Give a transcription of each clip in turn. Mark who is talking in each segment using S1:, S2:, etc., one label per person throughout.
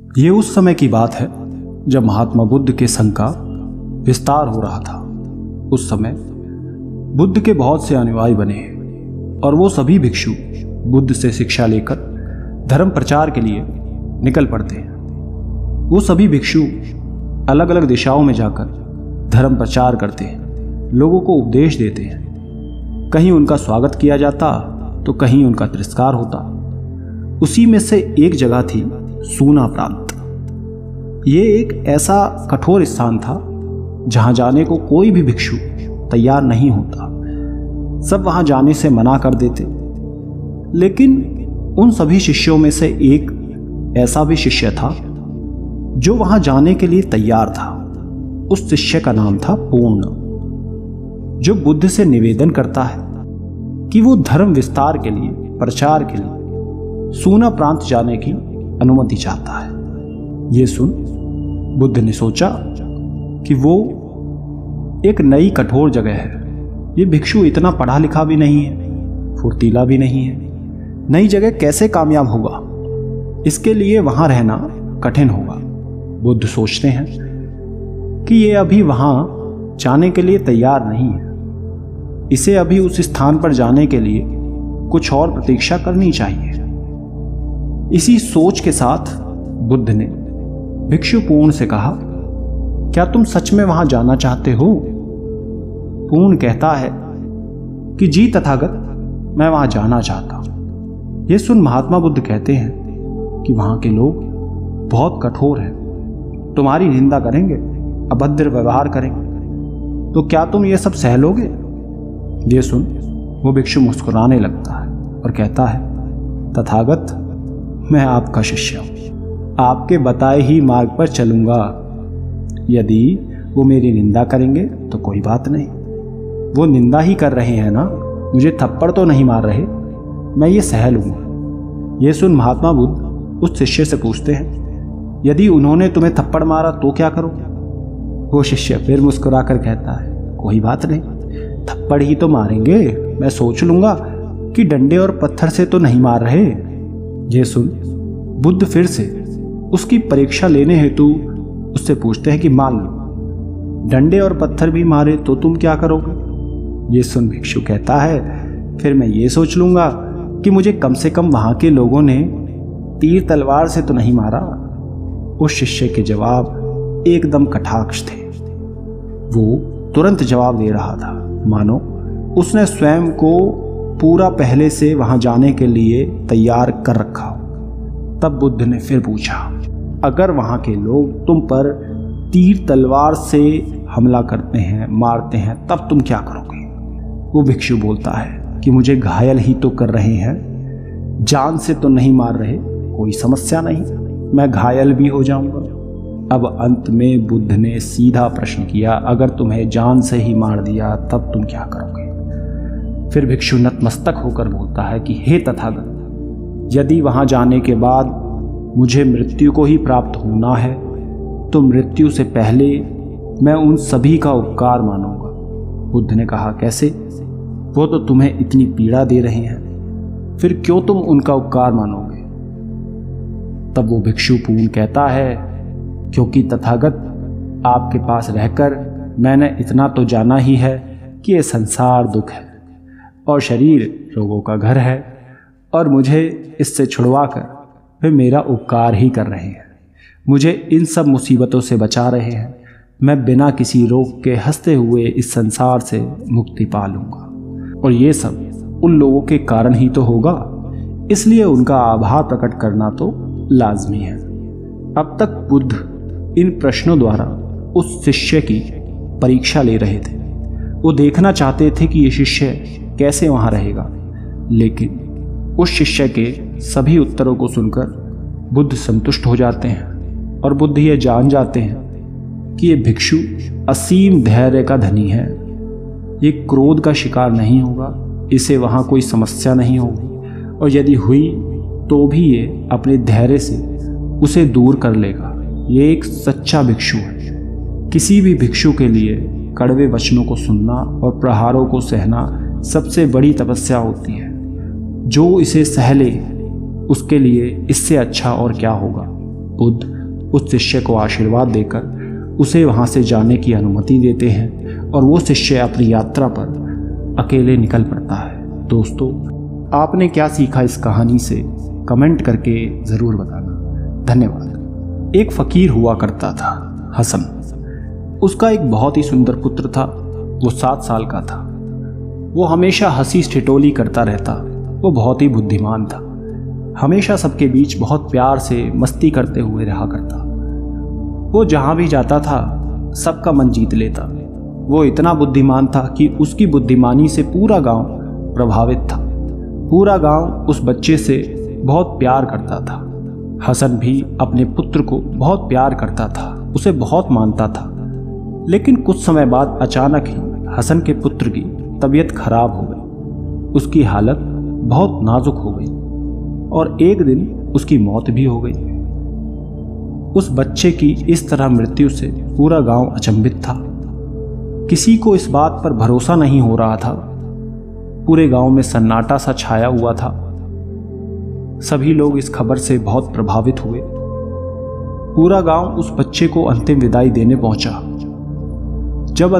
S1: ये उस समय की बात है जब महात्मा बुद्ध के संघ का विस्तार हो रहा था। उस समय बुद्ध के बहुत से अनुयायी बने और वो सभी भिक्षु बुद्ध से शिक्षा लेकर धर्म प्रचार के लिए निकल पड़ते हैं। वो सभी भिक्षु अलग अलग दिशाओं में जाकर धर्म प्रचार करते हैं, लोगों को उपदेश देते हैं। कहीं उनका स्वागत किया जाता तो कहीं उनका तिरस्कार होता। उसी में से एक जगह थी सूना प्रांत। ये एक ऐसा कठोर स्थान था जहां जाने को कोई भी भिक्षु तैयार नहीं होता। सब वहां जाने से मना कर देते। लेकिन उन सभी शिष्यों में से एक ऐसा भी शिष्य था जो वहां जाने के लिए तैयार था। उस शिष्य का नाम था पूर्ण, जो बुद्ध से निवेदन करता है कि वो धर्म विस्तार के लिए, प्रचार के लिए सूना प्रांत जाने की अनुमति चाहता है। ये सुन बुद्ध ने सोचा कि वो एक नई कठोर जगह है। ये भिक्षु इतना पढ़ा लिखा भी नहीं है, फुर्तीला भी नहीं है। नई जगह कैसे कामयाब होगा? इसके लिए वहां रहना कठिन होगा। बुद्ध सोचते हैं कि ये अभी वहां जाने के लिए तैयार नहीं है। इसे अभी उस स्थान पर जाने के लिए कुछ और प्रतीक्षा करनी चाहिए। इसी सोच के साथ बुद्ध ने भिक्षु पूर्ण से कहा, क्या तुम सच में वहां जाना चाहते हो? पूर्ण कहता है कि जी तथागत, मैं वहां जाना चाहता हूं। यह सुन महात्मा बुद्ध कहते हैं कि वहां के लोग बहुत कठोर हैं, तुम्हारी निंदा करेंगे, अभद्र व्यवहार करेंगे, तो क्या तुम ये सब सह लोगे? ये सुन वो भिक्षु मुस्कुराने लगता है और कहता है, तथागत, मैं आपका शिष्य हूं, आपके बताए ही मार्ग पर चलूंगा। यदि वो मेरी निंदा करेंगे तो कोई बात नहीं, वो निंदा ही कर रहे हैं ना, मुझे थप्पड़ तो नहीं मार रहे, मैं ये सह लूंगा। ये सुन महात्मा बुद्ध उस शिष्य से पूछते हैं, यदि उन्होंने तुम्हें थप्पड़ मारा तो क्या करोगे? वो शिष्य फिर मुस्कुरा कर कहता है, कोई बात नहीं, थप्पड़ ही तो मारेंगे, मैं सोच लूंगा कि डंडे और पत्थर से तो नहीं मार रहे। ये सुन बुद्ध फिर से उसकी परीक्षा लेने हेतु उससे पूछते हैं कि मान लो डंडे और पत्थर भी मारे तो तुम क्या करोगे? ये सुन भिक्षु कहता है, फिर मैं ये सोच लूंगा कि मुझे कम से कम वहां के लोगों ने तीर तलवार से तो नहीं मारा। उस शिष्य के जवाब एकदम कटाक्ष थे। वो तुरंत जवाब दे रहा था मानो उसने स्वयं को पूरा पहले से वहां जाने के लिए तैयार कर रखा हो। तब बुद्ध ने फिर पूछा, अगर वहां के लोग तुम पर तीर तलवार से हमला करते हैं, मारते हैं, तब तुम क्या करोगे? वो भिक्षु बोलता है कि मुझे घायल ही तो कर रहे हैं, जान से तो नहीं मार रहे, कोई समस्या नहीं, मैं घायल भी हो जाऊंगा। अब अंत में बुद्ध ने सीधा प्रश्न किया, अगर तुम्हें जान से ही मार दिया तब तुम क्या करोगे? फिर भिक्षु नतमस्तक होकर बोलता है कि हे तथागत, यदि वहां जाने के बाद मुझे मृत्यु को ही प्राप्त होना है तो मृत्यु से पहले मैं उन सभी का उपकार मानूंगा। बुद्ध ने कहा, कैसे? वो तो तुम्हें इतनी पीड़ा दे रहे हैं, फिर क्यों तुम उनका उपकार मानोगे? तब वो भिक्षु पूर्ण कहता है, क्योंकि तथागत, आपके पास रहकर मैंने इतना तो जाना ही है कि ये संसार दुख है और शरीर रोगों का घर है, और मुझे इससे छुड़वाकर वे मेरा उपकार ही कर रहे हैं, मुझे इन सब मुसीबतों से बचा रहे हैं। मैं बिना किसी रोग के हंसते हुए इस संसार से मुक्ति पा लूंगा, और ये सब उन लोगों के कारण ही तो होगा, इसलिए उनका आभार प्रकट करना तो लाजमी है। अब तक बुद्ध इन प्रश्नों द्वारा उस शिष्य की परीक्षा ले रहे थे। वो देखना चाहते थे कि ये शिष्य कैसे वहां रहेगा, लेकिन उस शिष्य के सभी उत्तरों को सुनकर बुद्ध संतुष्ट हो जाते हैं और बुद्ध ये जान जाते हैं कि ये भिक्षु असीम धैर्य का धनी है। ये क्रोध का शिकार नहीं होगा, इसे वहां कोई समस्या नहीं होगी, और यदि हुई तो भी ये अपने धैर्य से उसे दूर कर लेगा। ये एक सच्चा भिक्षु है। किसी भी भिक्षु के लिए कड़वे वचनों को सुनना और प्रहारों को सहना सबसे बड़ी तपस्या होती है। जो इसे सह ले उसके लिए इससे अच्छा और क्या होगा। बुद्ध उस शिष्य को आशीर्वाद देकर उसे वहाँ से जाने की अनुमति देते हैं और वो शिष्य अपनी यात्रा पर अकेले निकल पड़ता है। दोस्तों, आपने क्या सीखा इस कहानी से कमेंट करके ज़रूर बताना। धन्यवाद। एक फ़कीर हुआ करता था, हसन। उसका एक बहुत ही सुंदर पुत्र था। वो 7 साल का था। वो हमेशा हंसी ठिठोली करता रहता। वो बहुत ही बुद्धिमान था। हमेशा सबके बीच बहुत प्यार से मस्ती करते हुए रहा करता। वो जहाँ भी जाता था सबका मन जीत लेता। वो इतना बुद्धिमान था कि उसकी बुद्धिमानी से पूरा गांव प्रभावित था। पूरा गांव उस बच्चे से बहुत प्यार करता था। हसन भी अपने पुत्र को बहुत प्यार करता था, उसे बहुत मानता था। लेकिन कुछ समय बाद अचानक ही हसन के पुत्र की तबीयत खराब हो गई। उसकी हालत बहुत नाजुक हो गई और एक दिन उसकी मौत भी हो गई। उस बच्चे की इस तरह मृत्यु से पूरा गांव अचंभित था। किसी को इस बात पर भरोसा नहीं हो रहा था। पूरे गांव में सन्नाटा सा छाया हुआ था। सभी लोग इस खबर से बहुत प्रभावित हुए। पूरा गांव उस बच्चे को अंतिम विदाई देने पहुंचा। जब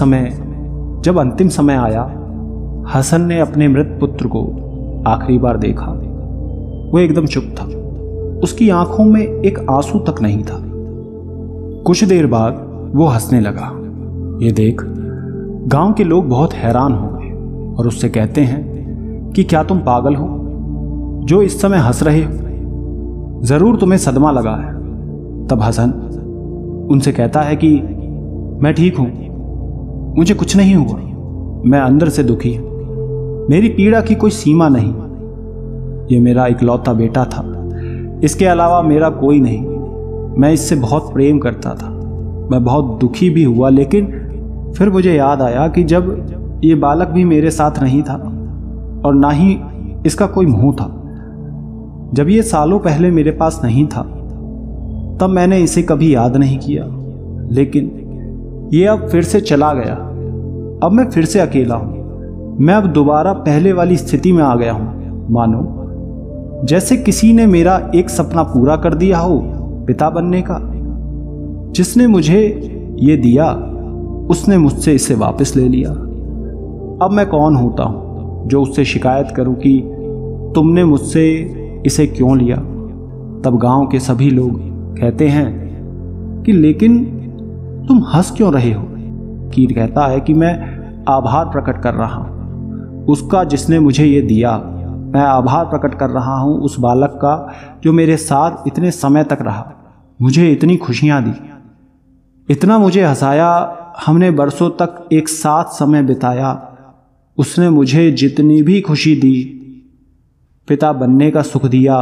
S1: अंतिम समय आया, हसन ने अपने मृत पुत्र को आखिरी बार देखा। वो एकदम चुप था। उसकी आंखों में एक आंसू तक नहीं था। कुछ देर बाद वो हंसने लगा। ये देख गांव के लोग बहुत हैरान हो गए और उससे कहते हैं कि क्या तुम पागल हो जो इस समय हंस रहे हो? जरूर तुम्हें सदमा लगा है। तब हसन उनसे कहता है कि मैं ठीक हूं, मुझे कुछ नहीं हुआ। मैं अंदर से दुखी हूं। मेरी पीड़ा की कोई सीमा नहीं। ये मेरा इकलौता बेटा था, इसके अलावा मेरा कोई नहीं। मैं इससे बहुत प्रेम करता था। मैं बहुत दुखी भी हुआ, लेकिन फिर मुझे याद आया कि जब ये बालक भी मेरे साथ नहीं था और ना ही इसका कोई मुंह था, जब ये सालों पहले मेरे पास नहीं था, तब मैंने इसे कभी याद नहीं किया। लेकिन ये अब फिर से चला गया। अब मैं फिर से अकेला हूं। मैं अब दोबारा पहले वाली स्थिति में आ गया हूं। मानो जैसे किसी ने मेरा एक सपना पूरा कर दिया हो, पिता बनने का। जिसने मुझे ये दिया उसने मुझसे इसे वापस ले लिया। अब मैं कौन होता हूं जो उससे शिकायत करूं कि तुमने मुझसे इसे क्यों लिया? तब गांव के सभी लोग कहते हैं कि लेकिन तुम हंस क्यों रहे हो? कीर कहता है कि मैं आभार प्रकट कर रहा हूं उसका जिसने मुझे ये दिया। मैं आभार प्रकट कर रहा हूं उस बालक का जो मेरे साथ इतने समय तक रहा, मुझे इतनी खुशियां दी, इतना मुझे हंसाया। हमने बरसों तक एक साथ समय बिताया। उसने मुझे जितनी भी खुशी दी, पिता बनने का सुख दिया,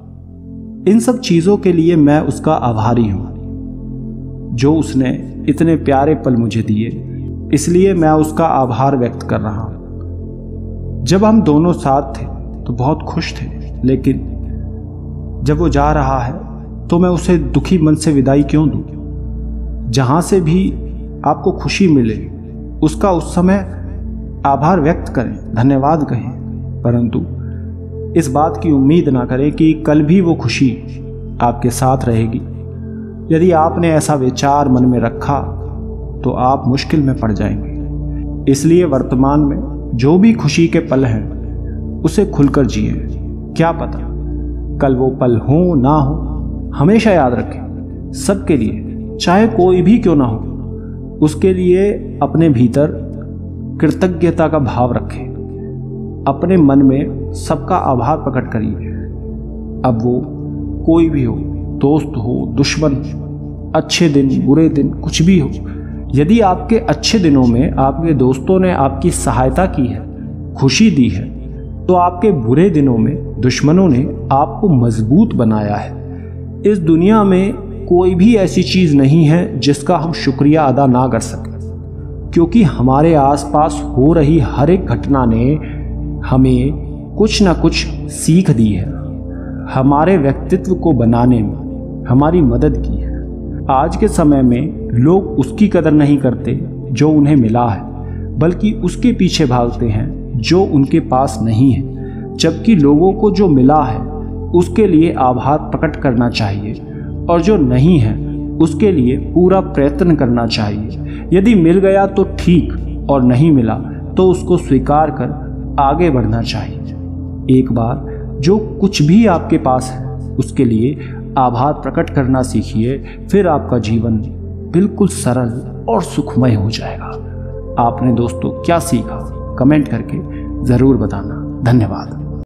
S1: इन सब चीज़ों के लिए मैं उसका आभारी हूं जो उसने इतने प्यारे पल मुझे दिए। इसलिए मैं उसका आभार व्यक्त कर रहा हूं। जब हम दोनों साथ थे तो बहुत खुश थे, लेकिन जब वो जा रहा है तो मैं उसे दुखी मन से विदाई क्यों दूं? जहां से भी आपको खुशी मिले उसका उस समय आभार व्यक्त करें, धन्यवाद कहें, परंतु इस बात की उम्मीद ना करें कि कल भी वो खुशी आपके साथ रहेगी। यदि आपने ऐसा विचार मन में रखा तो आप मुश्किल में पड़ जाएंगे। इसलिए वर्तमान में जो भी खुशी के पल हैं उसे खुलकर जिए। क्या पता कल वो पल हो ना हो। हमेशा याद रखें, सबके लिए, चाहे कोई भी क्यों ना हो, उसके लिए अपने भीतर कृतज्ञता का भाव रखें। अपने मन में सबका आभार प्रकट करिए। अब वो कोई भी हो, दोस्त हो, दुश्मन हो, अच्छे दिन बुरे दिन कुछ भी हो। यदि आपके अच्छे दिनों में आपके दोस्तों ने आपकी सहायता की है, खुशी दी है, तो आपके बुरे दिनों में दुश्मनों ने आपको मजबूत बनाया है। इस दुनिया में कोई भी ऐसी चीज़ नहीं है जिसका हम शुक्रिया अदा ना कर सकें, क्योंकि हमारे आसपास हो रही हर एक घटना ने हमें कुछ ना कुछ सीख दी है, हमारे व्यक्तित्व को बनाने में हमारी मदद की है। आज के समय में लोग उसकी कदर नहीं करते जो उन्हें मिला है, बल्कि उसके पीछे भागते हैं जो उनके पास नहीं है। जबकि लोगों को जो मिला है उसके लिए आभार प्रकट करना चाहिए और जो नहीं है उसके लिए पूरा प्रयत्न करना चाहिए। यदि मिल गया तो ठीक, और नहीं मिला तो उसको स्वीकार कर आगे बढ़ना चाहिए। एक बार जो कुछ भी आपके पास है उसके लिए आभार प्रकट करना सीखिए, फिर आपका जीवन बिल्कुल सरल और सुखमय हो जाएगा। आपने दोस्तों क्या सीखा, कमेंट करके ज़रूर बताना। धन्यवाद।